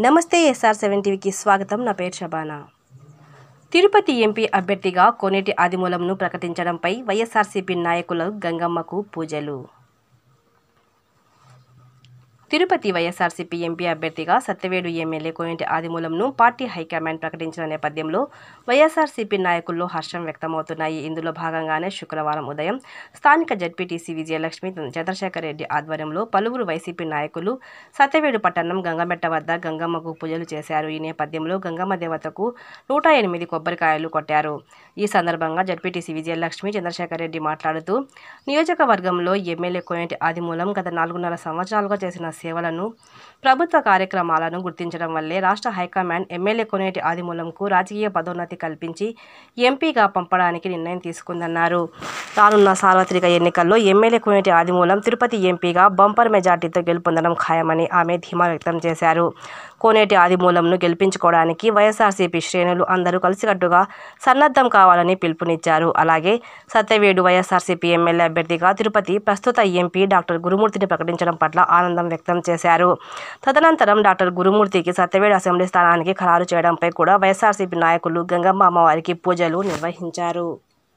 నమస్తే SR7 టీవీకి స్వాగతం. నా పేరు శబానా. తిరుపతి ఎంపీ అభ్యర్థిగా కోనేటి ఆదిమూలంను ప్రకటించడంపై వైఎస్ఆర్సీపీ నాయకులు గంగమ్మకు పూజలు. తిరుపతి వైఎస్ఆర్సీపీ ఎంపీ అభ్యర్థిగా సత్యవేడు ఎమ్మెల్యే కోనేటి ఆదిమూలంను పార్టీ హైకమాండ్ ప్రకటించిన నేపథ్యంలో వైఎస్ఆర్సీపీ నాయకుల్లో హర్షం వ్యక్తమవుతున్నాయి. ఇందులో భాగంగానే శుక్రవారం ఉదయం స్థానిక జడ్పీటీసీ విజయలక్ష్మి చంద్రశేఖర్ రెడ్డి ఆధ్వర్యంలో పలువురు వైసీపీ నాయకులు సత్యవేడు పట్టణం గంగమెట్ట వద్ద గంగమ్మకు పూజలు చేశారు. ఈ నేపథ్యంలో గంగమ్మ దేవతకు 108 కొబ్బరికాయలు కొట్టారు. ఈ సందర్భంగా జడ్పీటీసీ విజయలక్ష్మి చంద్రశేఖర్ రెడ్డి మాట్లాడుతూ, నియోజకవర్గంలో ఎమ్మెల్యే కోనేటి ఆదిమూలం గత 4.5 సంవత్సరాలుగా చేసిన సేవలను, ప్రభుత్వ కార్యక్రమాలను గుర్తించడం వల్లే రాష్ట్ర హైకమాండ్ ఎమ్మెల్యే కోనేటి ఆదిమూలంకు రాజకీయ పదోన్నతి కల్పించి ఎంపీగా పంపడానికి నిర్ణయం తీసుకుందన్నారు. రానున్న సార్వత్రిక ఎన్నికల్లో ఎమ్మెల్యే కోనేటి ఆదిమూలం తిరుపతి ఎంపీగా బంపర్ మెజార్టీతో గెలుపొందడం ఖాయమని ఆమె ధీమా వ్యక్తం చేశారు. కోనేటి ఆదిమూలంను గెలిపించుకోవడానికి వైఎస్ఆర్సీపీ శ్రేణులు అందరూ కలిసికట్టుగా సన్నద్ధం కావాలని పిలుపునిచ్చారు. అలాగే సత్యవేడు వైఎస్ఆర్సీపీ ఎమ్మెల్యే అభ్యర్థిగా తిరుపతి ప్రస్తుత ఎంపీ డాక్టర్ గురుమూర్తిని ప్రకటించడం పట్ల ఆనందం వ్యక్తం చేశారు. తదనంతరం డాక్టర్ గురుమూర్తికి సత్యవేడు అసెంబ్లీ స్థానానికి ఖరారు చేయడంపై కూడా వైఎస్ఆర్సీపీ నాయకులు గంగమ్మ అమ్మవారికి పూజలు నిర్వహించారు.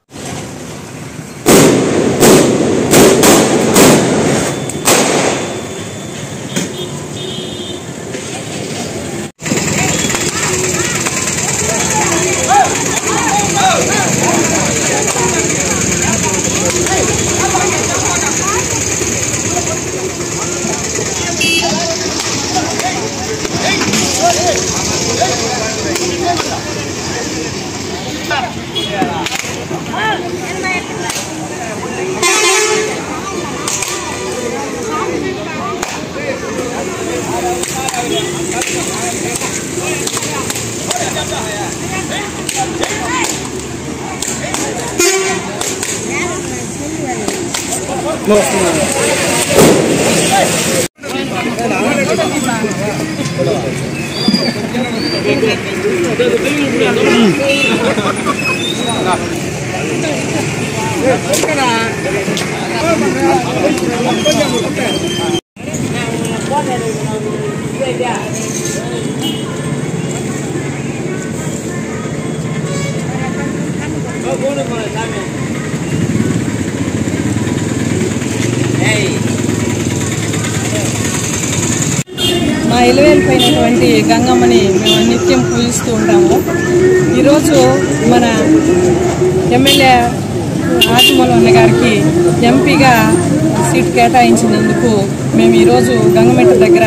మా ఇలవేలిపోయినటువంటి గంగమ్మని మేము నిత్యం పూజిస్తూ ఉంటాము. ఈరోజు మన ఎమ్మెల్యే ఆదిమూలం అన్న గారికి ఎంపీగా సీట్ కేటాయించినందుకు మేము ఈరోజు గంగమెట్ట దగ్గర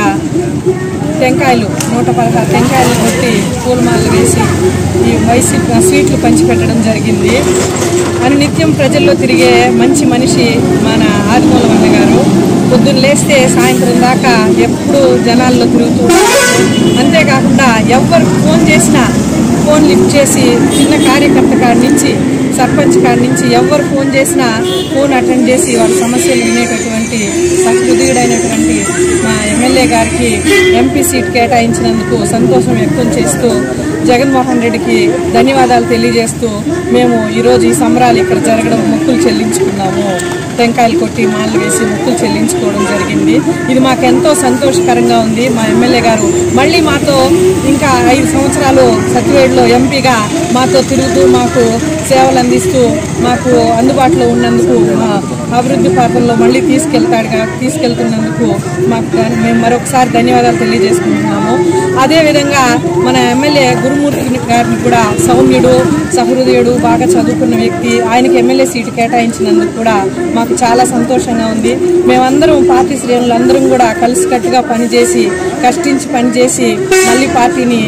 టెంకాయలు 116 టెంకాయలు కొట్టి పూలమాలలు వేసి ఈ వైసీపీ స్వీట్లు పంచిపెట్టడం జరిగింది. అని నిత్యం ప్రజల్లో తిరిగే మంచి మనిషి మన ఆదిమూలం అన్న గారు. పొద్దున్న లేస్తే సాయంత్రం దాకా ఎప్పుడు జనాల్లో తిరుగుతూ అంతేకాకుండా ఎవరు ఫోన్ చేసినా ఫోన్ లిఫ్ట్ చేసి చిన్న కార్యకర్త కాడి నుంచి సర్పంచ్ కాడి నుంచి ఎవరు ఫోన్ చేసినా ఫోన్ అటెండ్ చేసి వాళ్ళ సమస్యలు వినేటటువంటి సహృదయుడైనటువంటి మా ఎమ్మెల్యే గారికి ఎంపీ సీట్ కేటాయించినందుకు సంతోషం వ్యక్తం చేస్తూ జగన్మోహన్ రెడ్డికి ధన్యవాదాలు తెలియజేస్తూ మేము ఈరోజు ఈ సంబరాలు ఇక్కడ జరగడం మొక్కులు చెల్లించుకున్నాము. టెంకాయలు కొట్టి మాలలు వేసి మొక్కులు చెల్లించుకోవడం జరిగింది. ఇది మాకు ఎంతో సంతోషకరంగా ఉంది. మా ఎమ్మెల్యే గారు మళ్ళీ మాతో ఇంకా 5 సంవత్సరాలు సత్యవేడులో ఎంపీగా మాతో తిరుగుతూ మాకు సేవలు అందిస్తూ మాకు అందుబాటులో ఉన్నందుకు మా అభివృద్ధి పాత్రలో మళ్ళీ తీసుకెళ్తున్నందుకు మాకు మేము మరొకసారి ధన్యవాదాలు తెలియజేసుకుంటున్నాము. అదేవిధంగా మన ఎమ్మెల్యే గురుమూర్తి గారిని కూడా సౌమ్యుడు, సహృదయుడు, బాగా చదువుకున్న వ్యక్తి, ఆయనకి ఎమ్మెల్యే సీటు కేటాయించినందుకు కూడా మాకు చాలా సంతోషంగా ఉంది. మేమందరం పార్టీ శ్రేణులు అందరం కూడా కలిసికట్టుగా పనిచేసి కష్టించి పనిచేసి మళ్ళీ పార్టీని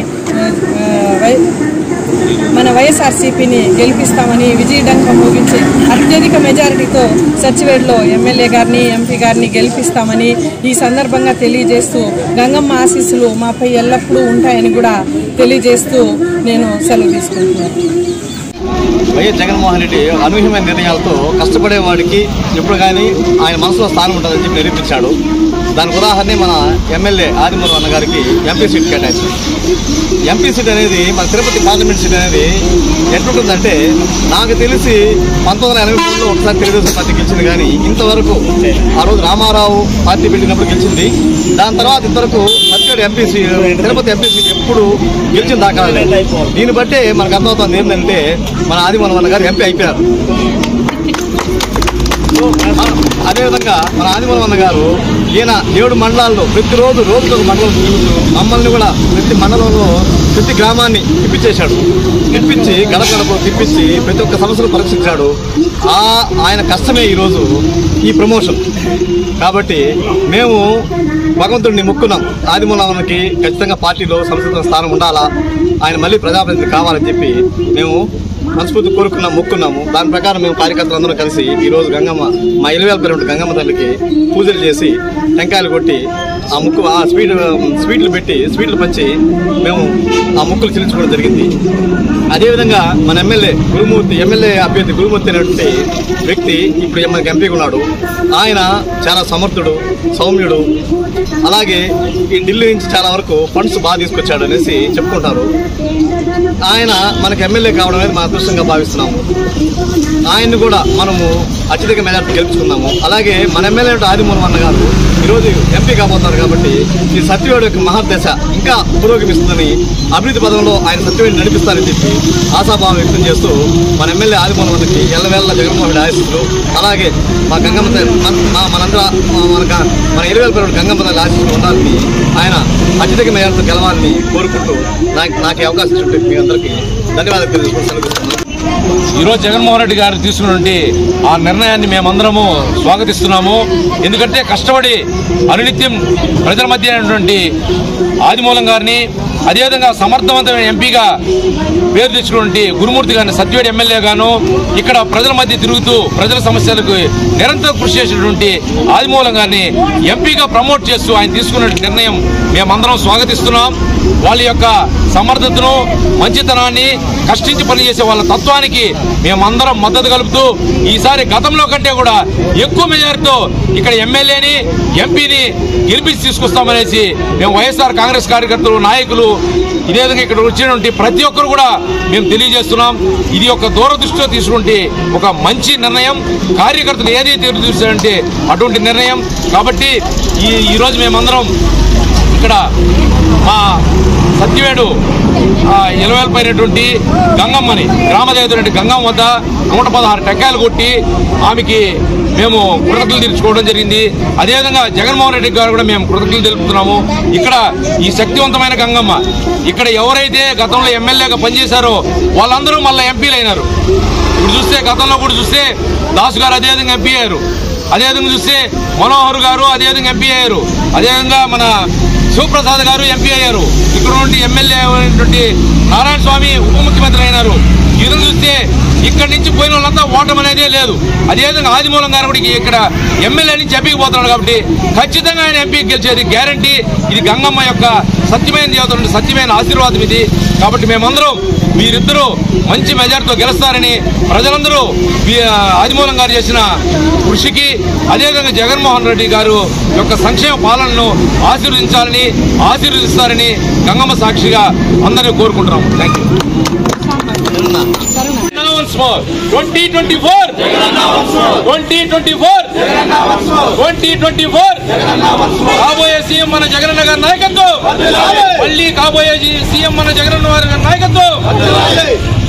మన వైఎస్ఆర్సీపీని గెలిపిస్తామని విజయడంక మోగించి అత్యధిక మెజారిటీతో సత్యవేడులో ఎమ్మెల్యే గారిని ఎంపీ గారిని గెలిపిస్తామని ఈ సందర్భంగా తెలియజేస్తూ గంగమ్మ ఆశీస్సులు మాపై ఎల్లప్పుడూ ఉంటాయని కూడా తెలియజేస్తూ నేను సెలవు తీసుకుంటున్నాను. వైఎస్ జగన్మోహన్ రెడ్డి అనూహ్యమైన నిర్ణయాలతో కష్టపడేవాడికి ఎప్పుడు కానీ ఆయన మనసులో స్థానం ఉంటుందని చెప్పి నిరూపించాడు. దానికి ఉదాహరణ మన ఎమ్మెల్యే ఆదిమూలం అన్న గారికి ఎంపీ సీట్ కేటాయించారు. ఎంపీ సీట్ అనేది మన తిరుపతి పార్లమెంట్ సీట్ అనేది ఎట్లుంటుందంటే, నాకు తెలిసి 1983లో ఒకసారి తెలుగుదేశం పార్టీ గెలిచింది, కానీ ఇంతవరకు ఆ రోజు రామారావు పార్టీ పెట్టినప్పుడు గెలిచింది. దాని తర్వాత ఇంతవరకు తిరుపతి ఎంపీ సీట్ ఎప్పుడు గెలిచిన దాకా. దీన్ని బట్టే మనకు అర్థమవుతుంది ఏంటంటే, మన ఆదిమూలం అన్న గారు ఎంపీ అయిపోయారు. అదేవిధంగా మన ఆదిమూలం అన్న గారు ఈయన 7 మండలాల్లో ప్రతిరోజు రోజుకొక మండలం తిరుగుతూ మమ్మల్ని కూడా ప్రతి మండలంలో ప్రతి గ్రామాన్ని తిప్పించేశాడు. తిప్పించి గడప తిప్పించి ప్రతి ఒక్క సమస్యను పరీక్షించాడు. ఆయన కష్టమే ఈరోజు ఈ ప్రమోషన్. కాబట్టి మేము భగవంతుడిని మొక్కున్నాం, ఆదిమూలం అన్నకి ఖచ్చితంగా పార్టీలో సంస్కృత స్థానం ఉండాలా, ఆయన మళ్ళీ ప్రజాప్రతినిధి కావాలని చెప్పి మేము మనస్ఫూర్తి కోరుకున్నాం, మొక్కున్నాము. దాని ప్రకారం మేము కార్యకర్తలందరూ కలిసి ఈరోజు గంగమ్మ, మా ఇలవేల్పేట గంగమ్మ తల్లికి పూజలు చేసి టెంకాయలు కొట్టి ఆ స్వీట్లు పెట్టి స్వీట్లు పంచి మేము ఆ మొక్కులు చెల్లించుకోవడం జరిగింది. అదేవిధంగా మన ఎమ్మెల్యే అభ్యర్థి గురుమూర్తి అనేటువంటి వ్యక్తి ఇప్పుడు మనకి ఎంపీగా ఉన్నాడు. ఆయన చాలా సమర్థుడు, సౌమ్యుడు. అలాగే ఈ ఢిల్లీ నుంచి చాలా వరకు ఫండ్స్ బాగా తీసుకొచ్చాడు అనేసి చెప్పుకుంటారు. ఆయన మనకు ఎమ్మెల్యే కావడం అనేది మన అదృష్టంగా భావిస్తున్నాము. ఆయన్ని కూడా మనము అత్యధిక మెజార్టీ గెలుచుకున్నాము. అలాగే మన ఎమ్మెల్యే ఆదిమూలం అన్న గారు ఈరోజు ఎంపీ కాబోతున్నారు. కాబట్టి ఈ సత్యవేడు యొక్క మహాదశ ఇంకా పురోగమిస్తుందని, అభివృద్ధి పదంలో ఆయన సత్యవేడిని నడిపిస్తారని చెప్పి ఆశాభావం వ్యక్తం చేస్తూ మన ఎమ్మెల్యే ఆదిమూలం అన్నకి ఎల్లవేళ జగన్మోహన్ రెడ్డి ఆశీస్సులు, అలాగే మా గంగమ్మ మన ఇలవేల్పేట గంగమ్మ తల్లి ఆశీస్సులు ఉండాలని, ఆయన అత్యధిక మెజార్టీతో గెలవాలని కోరుకుంటూ నాకు అవకాశం ఇచ్చి మీ అందరికీ ధన్యవాదాలు తెలియజేస్తున్నాను. ఈరోజు జగన్మోహన్ రెడ్డి గారు తీసుకున్నటువంటి ఆ నిర్ణయాన్ని మేమందరము స్వాగతిస్తున్నాము. ఎందుకంటే కష్టపడి అనునిత్యం ప్రజల మధ్య అయినటువంటి ఆదిమూలం గారిని, అదేవిధంగా సమర్థవంతమైన ఎంపీగా పేరు తెచ్చుకున్నటువంటి గురుమూర్తి గారిని సత్యవేడి ఎమ్మెల్యేగాను ఇక్కడ ప్రజల మధ్య తిరుగుతూ ప్రజల సమస్యలకు నిరంతరం కృషి చేసినటువంటి ఆదిమూలం గారిని ఎంపీగా ప్రమోట్ చేస్తూ ఆయన తీసుకున్న నిర్ణయం మేమందరం స్వాగతిస్తున్నాం. వాళ్ళ యొక్క సమర్థతను, మంచితనాన్ని, కష్టించి పనిచేసే వాళ్ళ తత్వానికి మేమందరం మద్దతు కలుపుతూ ఈసారి గతంలో కంటే కూడా ఎక్కువ మెజారిటీతో ఇక్కడ ఎమ్మెల్యేని, ఎంపీని గెలిపించి తీసుకొస్తామనేసి మేము వైఎస్ఆర్ కాంగ్రెస్ కార్యకర్తలు, నాయకులు, ఇదే విధంగా ఇక్కడ వచ్చినటువంటి ప్రతి ఒక్కరు కూడా మేము తెలియజేస్తున్నాం. ఇది ఒక దూరదృష్టితో తీసుకుంటే ఒక మంచి నిర్ణయం. కార్యకర్తలు ఏదైతే చూశారంటే అటువంటి నిర్ణయం. కాబట్టి ఈరోజు మేమందరం ఇక్కడ మా సత్యవేడు ఇలవేల్పైనటువంటి గంగమ్మని, గ్రామదేవతటువంటి గంగమ్మ వద్ద 116 టెంకాయలు కొట్టి ఆమెకి మేము కృతజ్ఞతలు తీర్చుకోవడం జరిగింది. అదేవిధంగా జగన్మోహన్ రెడ్డి గారు కూడా మేము కృతజ్ఞతలు తెలుపుతున్నాము. ఇక్కడ ఈ శక్తివంతమైన గంగమ్మ, ఇక్కడ ఎవరైతే గతంలో ఎమ్మెల్యేగా పనిచేశారో వాళ్ళందరూ మళ్ళీ ఎంపీలు అయినారు. ఇప్పుడు చూస్తే గతంలో కూడా చూస్తే దాసు గారు అదేవిధంగా ఎంపీ అయ్యారు. అదేవిధంగా చూస్తే మనోహర్ గారు అదేవిధంగా ఎంపీ అయ్యారు. అదేవిధంగా మన శివప్రసాద్ గారు ఎంపీ అయ్యారు. ఇక్కడ నుండి ఎమ్మెల్యే అయినటువంటి నారాయణ స్వామి ఉప ముఖ్యమంత్రి అయినారు. ఈ విధంగా చూస్తే ఇక్కడి నుంచి పోయిన వాళ్ళంతా ఓటమి అనేదే లేదు. అదేవిధంగా ఆదిమూలం గారు కూడా ఇక్కడ ఎమ్మెల్యే నుంచి ఎంపీకి పోతున్నాడు. కాబట్టి ఖచ్చితంగా ఆయన ఎంపీకి గెలిచేది గ్యారంటీ. ఇది గంగమ్మ యొక్క సత్యమైన దేవత, సత్యమైన ఆశీర్వాదం ఇది. కాబట్టి మేమందరం వీరిద్దరూ మంచి మెజార్టీతో గెలుస్తారని, ప్రజలందరూ ఆదిమూలం గారు చేసిన కృషికి, అదేవిధంగా జగన్మోహన్ రెడ్డి గారు యొక్క సంక్షేమ పాలనను ఆశీర్వదిస్తారని గంగమ్మ సాక్షిగా అందరినీ కోరుకుంటున్నాము. Thank you. 2024 కాబోయే సీఎం మన జగనన్న గారి నాయకత్వం, మళ్ళీ కాబోయే సీఎం మన జగనన్న గారి నాయకత్వం.